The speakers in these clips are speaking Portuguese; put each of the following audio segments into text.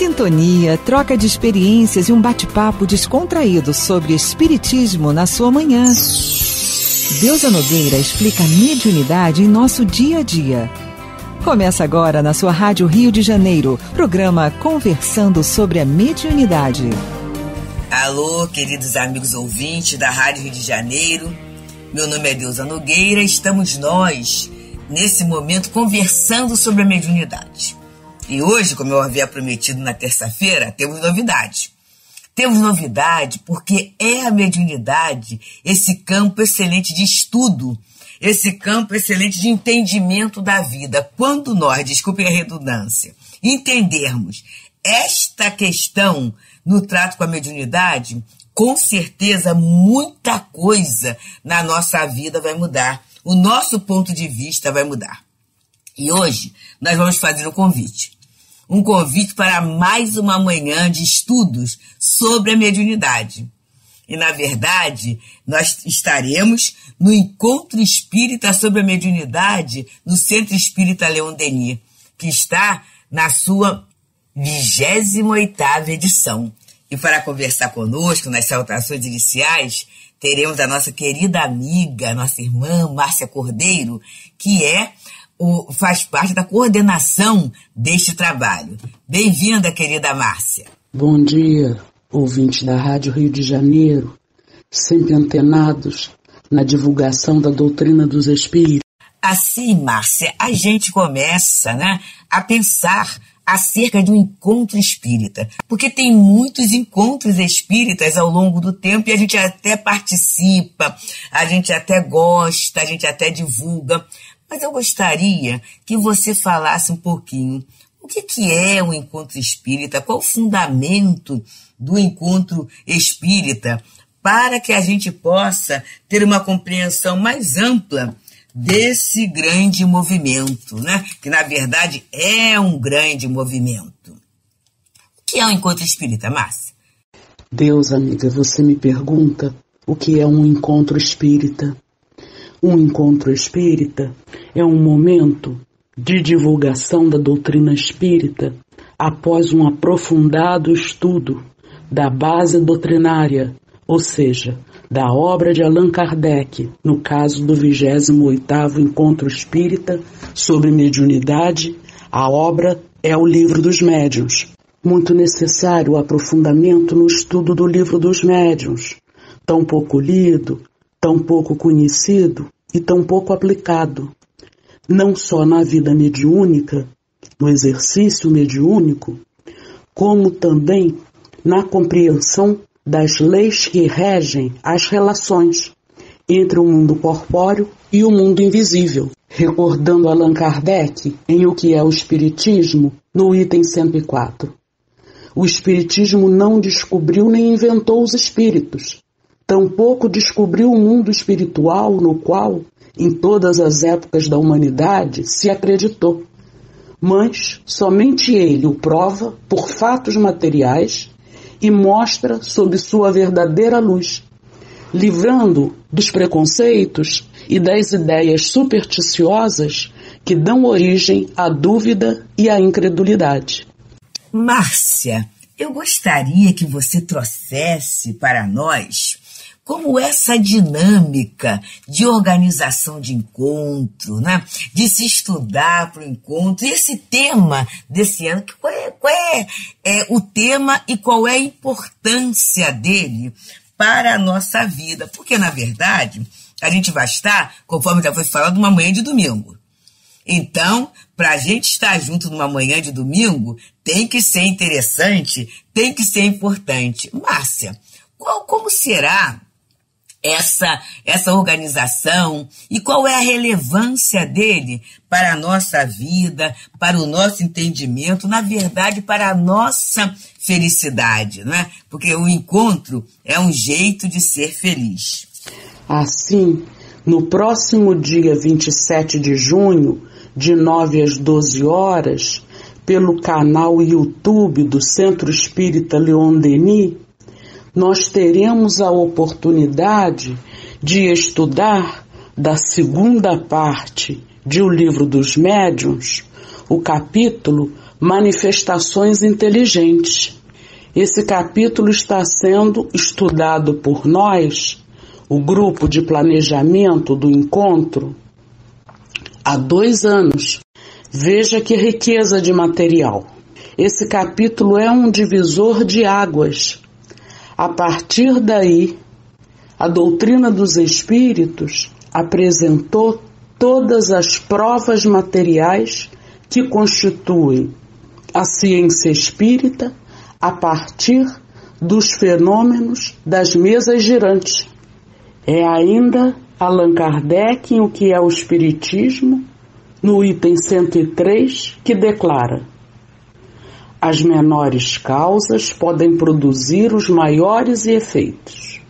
Sintonia, troca de experiências e um bate-papo descontraído sobre espiritismo na sua manhã. Deusa Nogueira explica a mediunidade em nosso dia a dia. Começa agora na sua Rádio Rio de Janeiro, programa Conversando sobre a Mediunidade. Alô, queridos amigos ouvintes da Rádio Rio de Janeiro. Meu nome é Deusa Nogueira, estamos nós, nesse momento, conversando sobre a mediunidade. E hoje, como eu havia prometido na terça-feira, temos novidade. Temos novidade porque é a mediunidade esse campo excelente de estudo, esse campo excelente de entendimento da vida. Quando nós, desculpem a redundância, entendermos esta questão no trato com a mediunidade, com certeza muita coisa na nossa vida vai mudar. O nosso ponto de vista vai mudar. E hoje nós vamos fazer um convite para mais uma manhã de estudos sobre a mediunidade. E, na verdade, nós estaremos no Encontro Espírita sobre a Mediunidade no Centro Espírita Leon Denis, que está na sua 28ª edição. E para conversar conosco nas saudações iniciais, teremos a nossa querida amiga, nossa irmã Márcia Cordeiro, que faz parte da coordenação deste trabalho. Bem-vinda, querida Márcia. Bom dia, ouvintes da Rádio Rio de Janeiro, sempre antenados na divulgação da doutrina dos espíritos. Assim, Márcia, a gente começa, a pensar acerca de um encontro espírita, porque tem muitos encontros espíritas ao longo do tempo e a gente até participa, a gente até gosta, a gente até divulga. Mas eu gostaria que você falasse um pouquinho o que é um encontro espírita, qual o fundamento do encontro espírita, para que a gente possa ter uma compreensão mais ampla desse grande movimento, que na verdade é um grande movimento. O que é um encontro espírita, Márcia? Deus, amiga, você me pergunta o que é um encontro espírita. Um encontro espírita é um momento de divulgação da doutrina espírita após um aprofundado estudo da base doutrinária, ou seja, da obra de Allan Kardec, no caso do 28º Encontro Espírita sobre Mediunidade. A obra é o Livro dos Médiuns. Muito necessário o aprofundamento no estudo do Livro dos Médiuns, tão pouco lido, tão pouco conhecido e tão pouco aplicado, não só na vida mediúnica, no exercício mediúnico, como também na compreensão das leis que regem as relações entre o mundo corpóreo e o mundo invisível. Recordando Allan Kardec em O que é o Espiritismo, no item 104. O Espiritismo não descobriu nem inventou os espíritos, tampouco descobriu o mundo espiritual no qual, em todas as épocas da humanidade, se acreditou. Mas somente ele o prova por fatos materiais e mostra sob sua verdadeira luz, livrando dos preconceitos e das ideias supersticiosas que dão origem à dúvida e à incredulidade. Márcia, eu gostaria que você trouxesse para nós como essa dinâmica de organização de encontro, de se estudar para o encontro, e esse tema desse ano, qual é o tema e qual é a importância dele para a nossa vida, porque na verdade a gente vai estar, conforme já foi falado, numa manhã de domingo. Então, para a gente estar junto numa manhã de domingo, tem que ser interessante, tem que ser importante. Márcia, como será essa organização e qual é a relevância dele para a nossa vida, para o nosso entendimento, na verdade, para a nossa felicidade, Porque o encontro é um jeito de ser feliz. Assim, no próximo dia 27 de junho, de 9 às 12 horas, pelo canal YouTube do Centro Espírita Leon Denis, nós teremos a oportunidade de estudar da segunda parte de O Livro dos Médiuns, o capítulo manifestações inteligentes. Esse capítulo está sendo estudado por nós, o grupo de planejamento do encontro, há 2 anos. Veja que riqueza de material. Esse capítulo é um divisor de águas. A partir daí, a doutrina dos espíritos apresentou todas as provas materiais que constituem a ciência espírita a partir dos fenômenos das mesas girantes. É ainda Allan Kardec, em O que é o Espiritismo, no item 103, que declara: as menores causas podem produzir os maiores efeitos.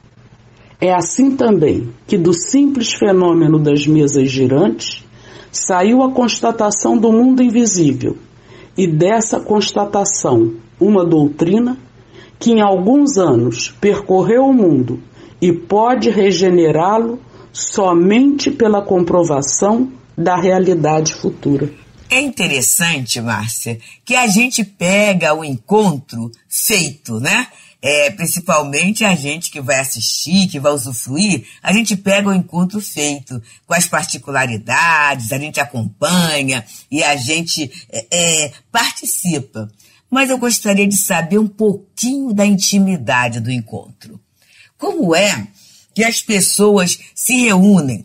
É assim também que do simples fenômeno das mesas girantes saiu a constatação do mundo invisível, e dessa constatação uma doutrina que em alguns anos percorreu o mundo e pode regenerá-lo somente pela comprovação da realidade futura. É interessante, Márcia, que a gente pega o encontro feito, né? Principalmente a gente que vai assistir, que vai usufruir, a gente pega o encontro feito, com as particularidades, a gente acompanha e a gente participa. Mas eu gostaria de saber um pouquinho da intimidade do encontro. Como é que as pessoas se reúnem?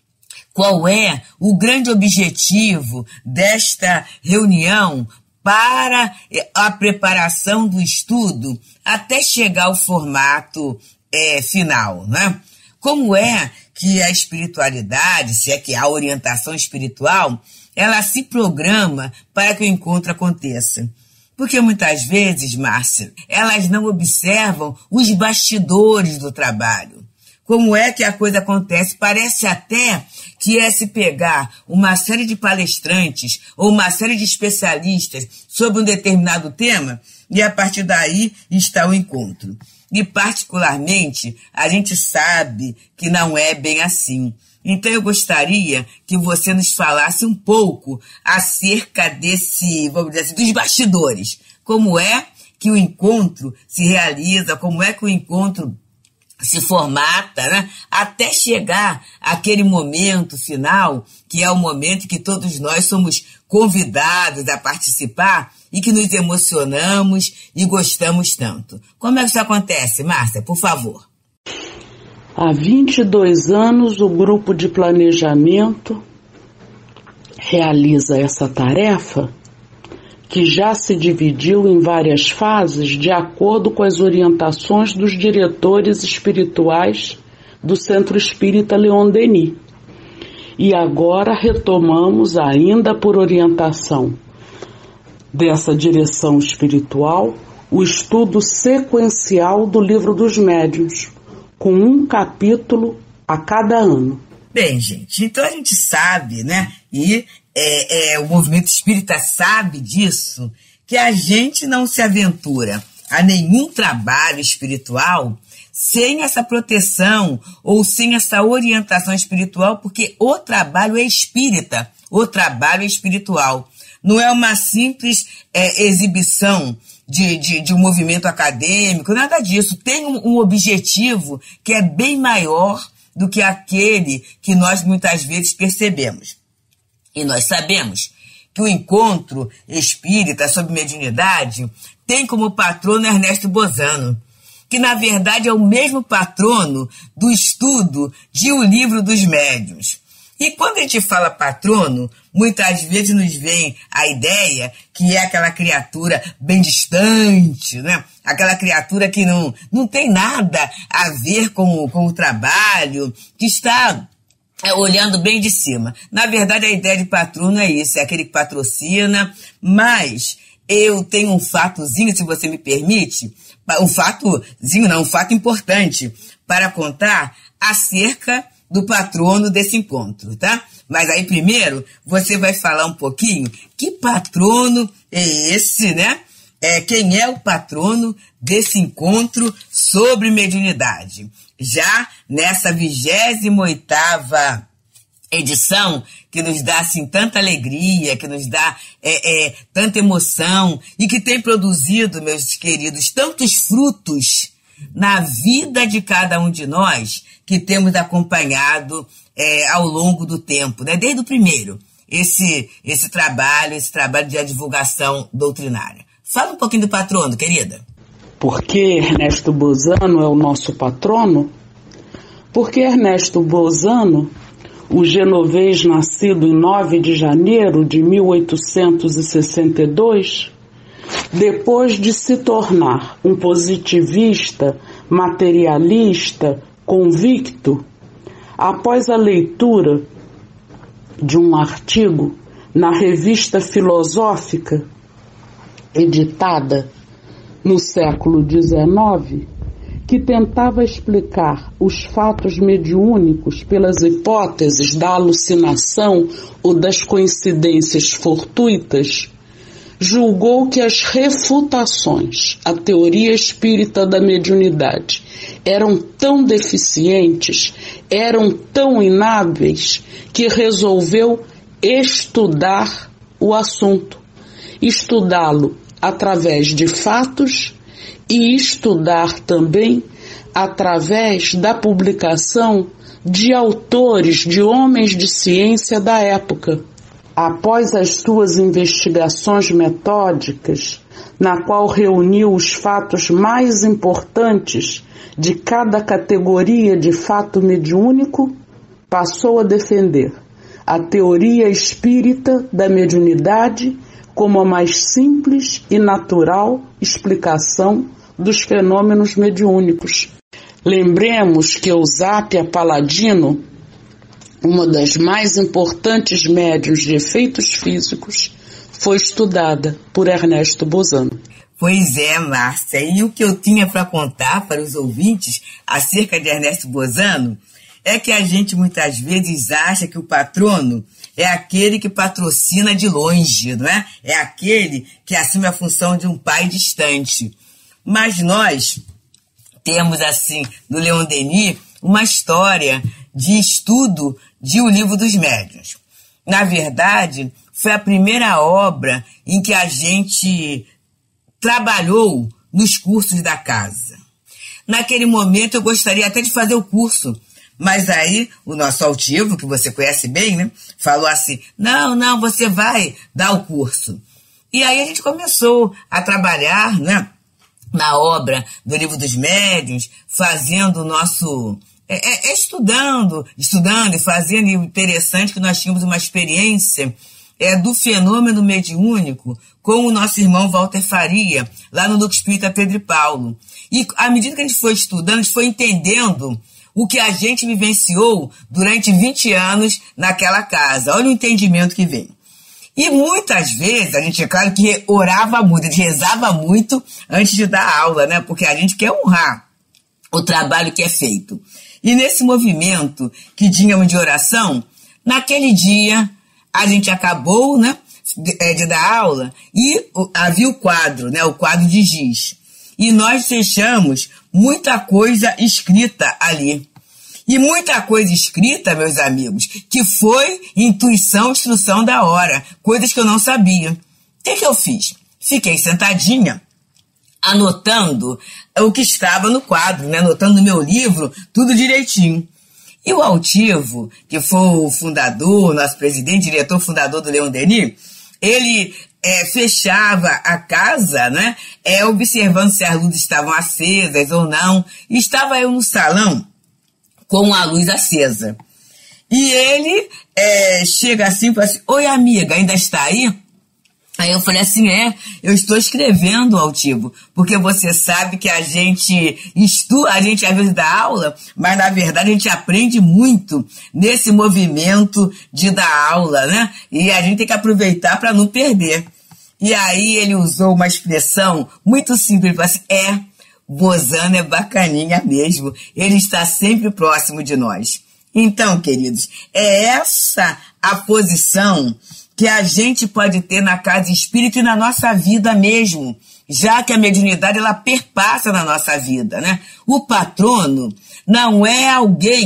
Qual é o grande objetivo desta reunião para a preparação do estudo até chegar ao formato final, né? Como é que a espiritualidade, se é que a orientação espiritual, ela se programa para que o encontro aconteça? Porque muitas vezes, Márcia, elas não observam os bastidores do trabalho. Como é que a coisa acontece? Parece até que é se pegar uma série de palestrantes ou uma série de especialistas sobre um determinado tema e a partir daí está o encontro. E particularmente, a gente sabe que não é bem assim. Então eu gostaria que você nos falasse um pouco acerca desse, vamos dizer assim, dos bastidores. Como é que o encontro se realiza, como é que o encontro se formata, né? Até chegar àquele momento final, que é o momento que todos nós somos convidados a participar e que nos emocionamos e gostamos tanto. Como é que isso acontece, Márcia? Por favor. Há 22 anos, o grupo de planejamento realiza essa tarefa, que já se dividiu em várias fases de acordo com as orientações dos diretores espirituais do Centro Espírita Leon Denis. E agora retomamos, ainda por orientação dessa direção espiritual, o estudo sequencial do Livro dos Médiuns, com um capítulo a cada ano. Bem, gente, então a gente sabe, né, e o movimento espírita sabe disso, que a gente não se aventura a nenhum trabalho espiritual sem essa proteção ou sem essa orientação espiritual, porque o trabalho é espírita, o trabalho é espiritual. Não é uma simples exibição de um movimento acadêmico, nada disso. Tem um objetivo que é bem maior do que aquele que nós muitas vezes percebemos. E nós sabemos que o encontro espírita sobre mediunidade tem como patrono Ernesto Bozano, que na verdade é o mesmo patrono do estudo de O Livro dos Médiuns. E quando a gente fala patrono, muitas vezes nos vem a ideia que é aquela criatura bem distante, né? Aquela criatura que não tem nada a ver com o trabalho, que está olhando bem de cima. Na verdade, a ideia de patrono é isso, é aquele que patrocina, mas eu tenho um fatozinho, se você me permite, um fato importante para contar acerca do patrono desse encontro, tá? Mas aí primeiro você vai falar um pouquinho que patrono é esse, né? Quem é o patrono desse encontro sobre mediunidade? Já nessa 28ª edição que nos dá assim tanta alegria, que nos dá tanta emoção e que tem produzido, meus queridos, tantos frutos na vida de cada um de nós que temos acompanhado ao longo do tempo, né? Desde o primeiro, esse trabalho de divulgação doutrinária. Fala um pouquinho do patrono, querida. Por que Ernesto Bozano é o nosso patrono? Porque Ernesto Bozano, o genovês nascido em 9 de janeiro de 1862, depois de se tornar um positivista, materialista, convicto, após a leitura de um artigo na Revista Filosófica, editada no século XIX, que tentava explicar os fatos mediúnicos pelas hipóteses da alucinação ou das coincidências fortuitas, julgou que as refutações à teoria espírita da mediunidade eram tão deficientes, eram tão inábeis, que resolveu estudar o assunto, estudá-lo através de fatos e estudar também através da publicação de autores, de homens de ciência da época. Após as suas investigações metódicas, na qual reuniu os fatos mais importantes de cada categoria de fato mediúnico, passou a defender a teoria espírita da mediunidade como a mais simples e natural explicação dos fenômenos mediúnicos. Lembremos que Eusápia Paladino, uma das mais importantes médiuns de efeitos físicos, foi estudada por Ernesto Bozano. Pois é, Márcia, e o que eu tinha para contar para os ouvintes acerca de Ernesto Bozano é que a gente muitas vezes acha que o patrono é aquele que patrocina de longe, não é? É aquele que assume a função de um pai distante. Mas nós temos, assim, no Leon Denis, uma história de estudo de O Livro dos Médiuns. Na verdade, foi a primeira obra em que a gente trabalhou nos cursos da casa. Naquele momento eu gostaria até de fazer o curso, mas aí o nosso altivo, que você conhece bem, né, falou assim, não, você vai dar o curso. E aí a gente começou a trabalhar, né, na obra do Livro dos Médiuns, fazendo o nosso... estudando e fazendo, e o interessante é que nós tínhamos uma experiência do fenômeno mediúnico com o nosso irmão Walter Faria, lá no Núcleo Espírita Pedro e Paulo. E à medida que a gente foi estudando, a gente foi entendendo o que a gente vivenciou durante 20 anos naquela casa. Olha o entendimento que vem. E muitas vezes, a gente, é claro que orava muito, a gente rezava muito antes de dar aula, né? Porque a gente quer honrar o trabalho que é feito. E nesse movimento que tínhamos de oração, naquele dia a gente acabou, né, de dar aula e havia o quadro, né, o quadro de giz. E nós deixamos muita coisa escrita ali. E muita coisa escrita, meus amigos, que foi instrução da hora, coisas que eu não sabia. O que eu fiz? Fiquei sentadinha, anotando o que estava no quadro, né? Anotando no meu livro, tudo direitinho. E o altivo, que foi o fundador, nosso presidente, diretor fundador do Leon Denis, ele fechava a casa, né? Observando se as luzes estavam acesas ou não. E estava eu no salão com a luz acesa. E ele chega assim e fala assim, oi amiga, ainda está aí? Aí eu falei assim, eu estou escrevendo, altivo, porque você sabe que a gente estuda, a gente às vezes dá aula, mas na verdade a gente aprende muito nesse movimento de dar aula, né? E a gente tem que aproveitar para não perder. E aí ele usou uma expressão muito simples, ele falou assim, Bozano é bacaninha mesmo, ele está sempre próximo de nós. Então, queridos, é essa a posição que a gente pode ter na casa espírita e na nossa vida mesmo, já que a mediunidade ela perpassa na nossa vida, né? O patrono não é alguém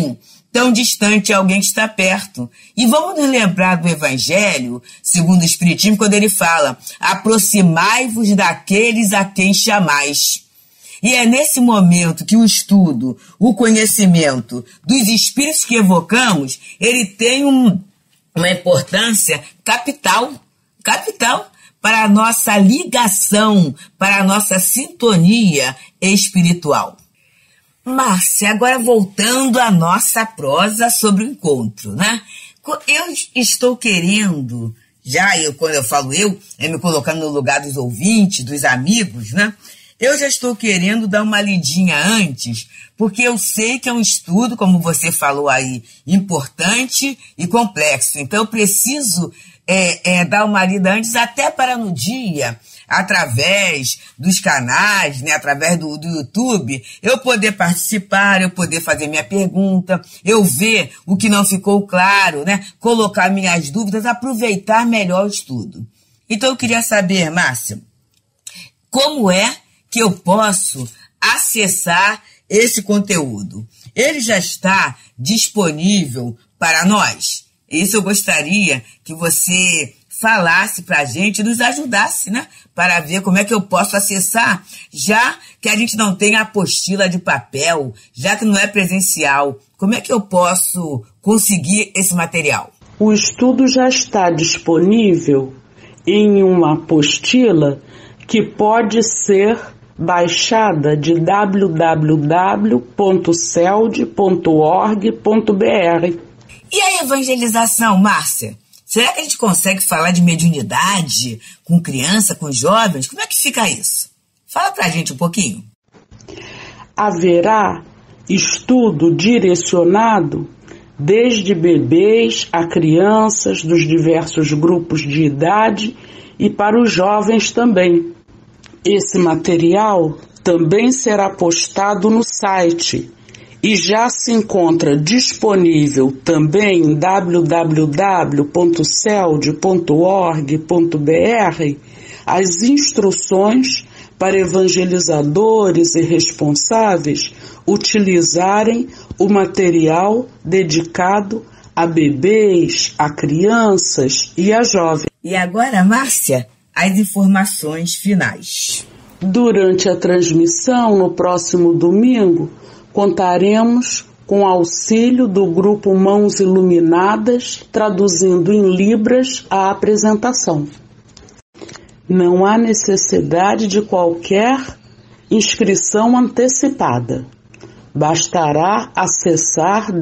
tão distante alguém que está perto. E vamos nos lembrar do Evangelho, segundo o Espiritismo, quando ele fala: aproximai-vos daqueles a quem chamais. E é nesse momento que o estudo, o conhecimento dos espíritos que evocamos, ele tem uma importância capital para a nossa ligação, para a nossa sintonia espiritual. Márcia, agora voltando à nossa prosa sobre o encontro, né? Eu estou querendo, quando eu falo é me colocando no lugar dos ouvintes, dos amigos, né? Eu já estou querendo dar uma lidinha antes, porque eu sei que é um estudo, como você falou aí, importante e complexo. Então eu preciso dar uma lida antes, até para no dia, através dos canais, né, através do YouTube, eu poder participar, eu poder fazer minha pergunta, eu ver o que não ficou claro, né, colocar minhas dúvidas, aproveitar melhor o estudo. Então eu queria saber, Márcia, como é que eu posso acessar esse conteúdo? Ele já está disponível para nós? Isso eu gostaria que você falasse para a gente, nos ajudasse, né? Para ver como é que eu posso acessar, já que a gente não tem a apostila de papel, já que não é presencial. Como é que eu posso conseguir esse material? O estudo já está disponível em uma apostila que pode ser baixada de www.celd.org.br. E a evangelização, Márcia? Será que a gente consegue falar de mediunidade com criança, com jovens? Como é que fica isso? Fala pra gente um pouquinho. Haverá estudo direcionado desde bebês a crianças dos diversos grupos de idade e para os jovens também. Esse material também será postado no site e já se encontra disponível também em www.celd.org.br as instruções para evangelizadores e responsáveis utilizarem o material dedicado a bebês, a crianças e a jovens. E agora, Márcia, as informações finais. Durante a transmissão, no próximo domingo, contaremos com auxílio do grupo Mãos Iluminadas, traduzindo em Libras a apresentação. Não há necessidade de qualquer inscrição antecipada. Bastará acessar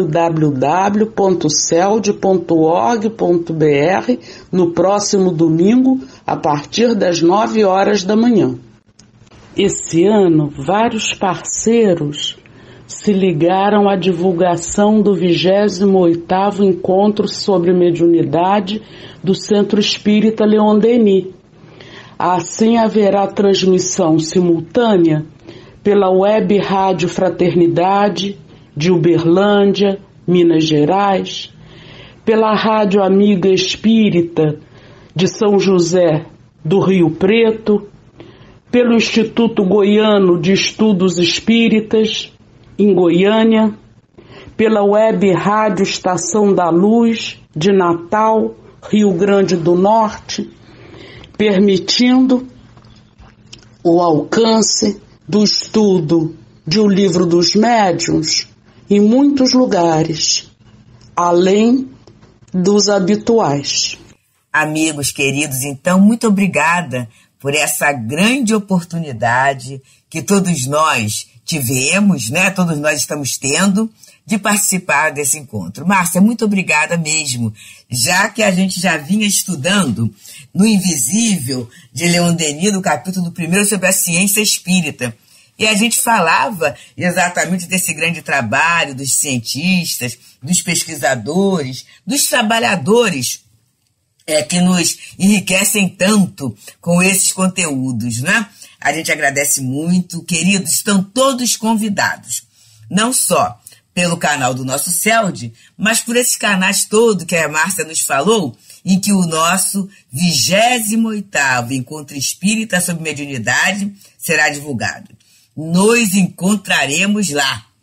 www.celd.org.br no próximo domingo, a partir das 9 horas da manhã. Esse ano, vários parceiros se ligaram à divulgação do 28º Encontro sobre Mediunidade do Centro Espírita Leon Denis. Assim, haverá transmissão simultânea pela Web Rádio Fraternidade de Uberlândia, Minas Gerais, pela Rádio Amiga Espírita de São José do Rio Preto, pelo Instituto Goiano de Estudos Espíritas, em Goiânia, pela Web Rádio Estação da Luz de Natal, Rio Grande do Norte, permitindo o alcance do estudo de O Livro dos Médiuns em muitos lugares, além dos habituais. Amigos queridos, então, muito obrigada por essa grande oportunidade que todos nós tivemos, né? Todos nós estamos tendo de participar desse encontro. Márcia, muito obrigada mesmo, já que a gente já vinha estudando no Invisível de Leon Denis, no capítulo 1 sobre a ciência espírita. E a gente falava exatamente desse grande trabalho dos cientistas, dos pesquisadores, dos trabalhadores que nos enriquecem tanto com esses conteúdos, né? A gente agradece muito. Queridos, estão todos convidados, não só pelo canal do nosso CELD, mas por esses canais todos que a Márcia nos falou, em que o nosso 28º Encontro Espírita sobre Mediunidade será divulgado. Nos encontraremos lá.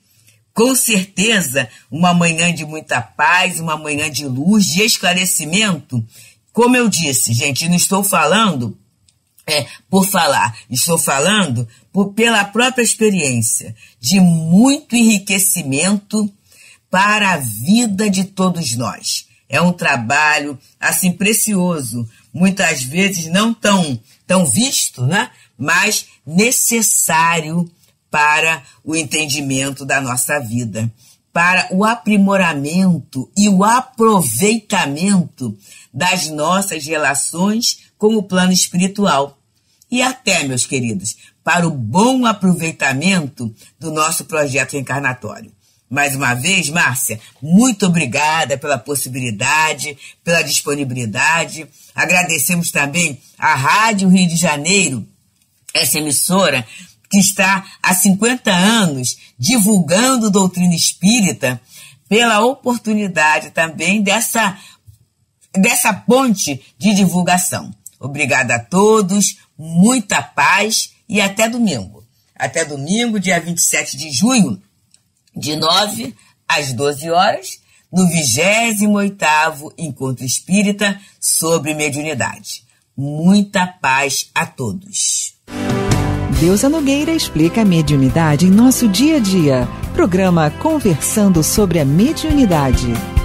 Com certeza, uma manhã de muita paz, uma manhã de luz, de esclarecimento. Como eu disse, gente, não estou falando por falar, estou falando pela própria experiência, de muito enriquecimento para a vida de todos nós. É um trabalho, assim, precioso, muitas vezes não tão visto, né? Mas necessário para o entendimento da nossa vida, para o aprimoramento e o aproveitamento das nossas relações com o plano espiritual. E até, meus queridos, para o bom aproveitamento do nosso projeto reencarnatório. Mais uma vez, Márcia, muito obrigada pela possibilidade, pela disponibilidade. Agradecemos também à Rádio Rio de Janeiro, essa emissora que está há 50 anos divulgando doutrina espírita, pela oportunidade também dessa ponte de divulgação. Obrigada a todos, muita paz e até domingo. Até domingo, dia 27 de junho, de 9 às 12 horas, no 28º Encontro Espírita sobre Mediunidade. Muita paz a todos. Deusa Nogueira explica a mediunidade em nosso dia a dia. Programa Conversando sobre a Mediunidade.